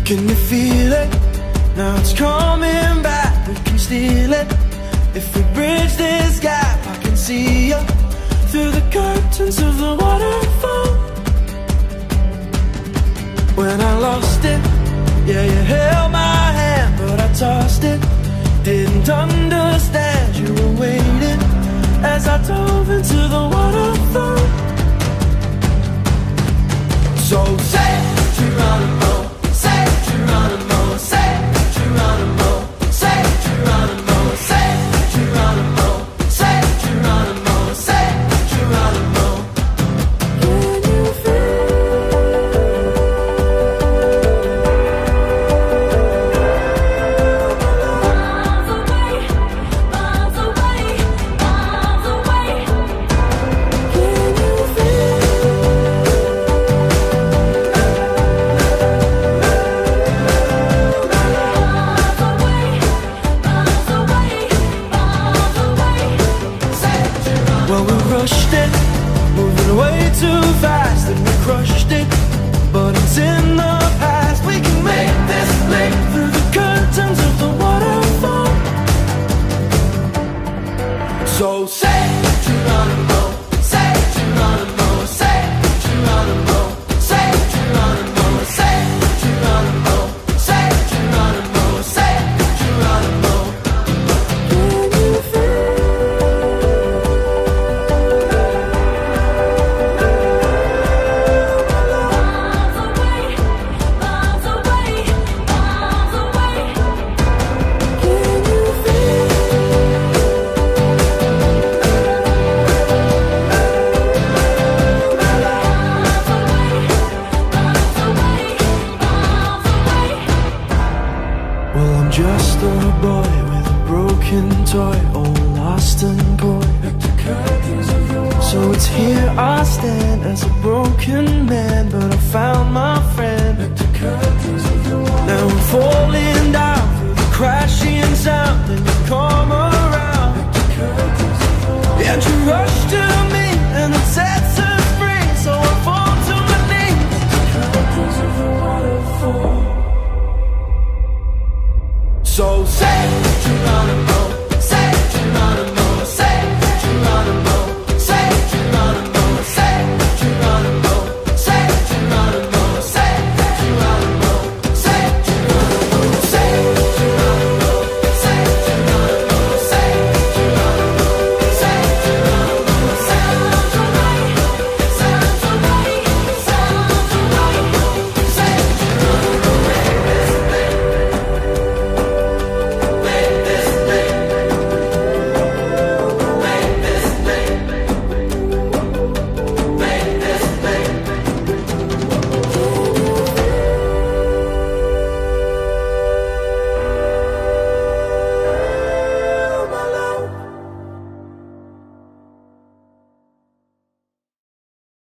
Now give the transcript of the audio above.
Can you feel it? Now it's coming back, we can steal it. If we bridge this gap, I can see you through the curtains of the waterfall. When I lost it, yeah, you held my hand, but I tossed it. Didn't understand you were waiting as I dove into the waterfall. So say Geronimo, say Geronimo, say Geronimo, say Geronimo, say Geronimo, say Geronimo, say Geronimo. Can you feel? Miles away, miles away, miles away. Can you feel? Well, we rushed it, moving way too fast, and we crushed it, but it's in the past. We can make this leap through the curtains of the waterfall. So say Geronimo, say Geronimo, say Geronimo, say Geronimo, say Geronimo, say Geronimo, say Geronimo. Can you feel? Miles away, miles away, miles away. Can you feel? Well, I'm just a boy with a broken toy, all lost and coy. So it's here I stand as a broken man, but I found my friend. Now I'm falling down through the crashing sound, and you come around.